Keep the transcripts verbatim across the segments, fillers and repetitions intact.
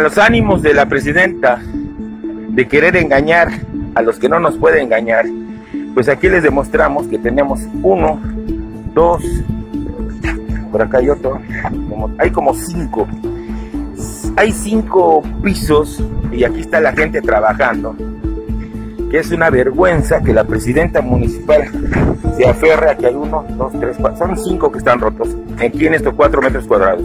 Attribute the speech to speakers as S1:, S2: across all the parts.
S1: los ánimos de la presidenta de querer engañar a los que no nos puede engañar, pues aquí les demostramos que tenemos uno, dos, por acá hay otro, como, hay como cinco, hay cinco pisos y aquí está la gente trabajando, que es una vergüenza que la presidenta municipal se aferre a que hay uno, dos, tres, cuatro, son cinco que están rotos aquí en estos cuatro metros cuadrados.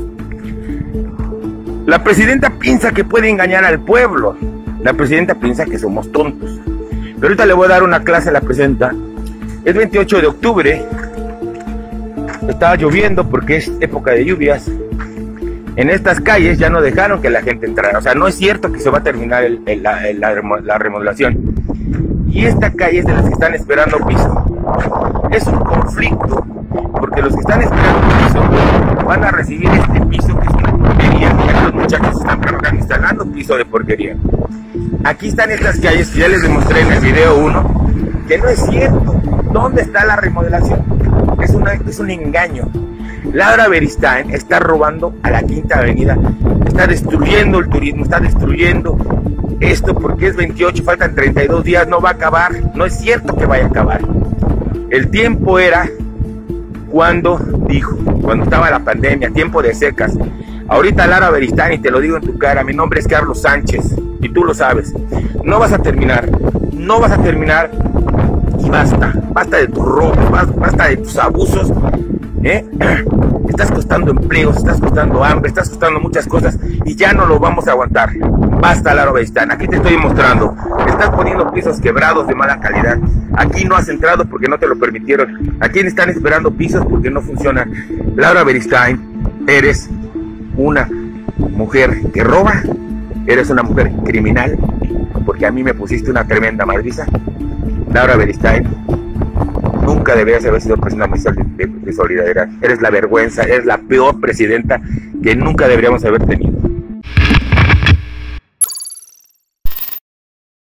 S1: La presidenta piensa que puede engañar al pueblo, la presidenta piensa que somos tontos, pero ahorita le voy a dar una clase a la presidenta. Es veintiocho de octubre, estaba lloviendo porque es época de lluvias. En estas calles ya no dejaron que la gente entrara, o sea, no es cierto que se va a terminar el, el, la, el, la, la remodelación. Y esta calle es de las que están esperando piso. Es un conflicto, porque los que están esperando piso van a recibir este piso que es una porquería. Ya los muchachos están trabajando, instalando piso de porquería. Aquí están estas calles que ya les demostré en el video uno, que no es cierto. ¿Dónde está la remodelación? Es, una, es un engaño. Laura Beristain está robando a la Quinta Avenida, está destruyendo el turismo, está destruyendo esto porque es veintiocho, faltan treinta y dos días, no va a acabar, no es cierto que vaya a acabar. El tiempo era cuando dijo, cuando estaba la pandemia, tiempo de secas. Ahorita Laura Beristain, y te lo digo en tu cara, mi nombre es Carlos Sánchez, y tú lo sabes, no vas a terminar, no vas a terminar, y basta, basta de tus robos, basta de tus abusos, ¿eh? Estás costando empleos, estás costando hambre, estás costando muchas cosas y ya no lo vamos a aguantar. Basta, Laura Beristain, aquí te estoy mostrando, estás poniendo pisos quebrados de mala calidad. Aquí no has entrado porque no te lo permitieron. Aquí están esperando pisos porque no funcionan. Laura Beristain, eres una mujer que roba, eres una mujer criminal, porque a mí me pusiste una tremenda madriza. Laura Beristain, nunca deberías haber sido presidenta municipal de, de, de Solidaridad. Eres la vergüenza, eres la peor presidenta que nunca deberíamos haber tenido.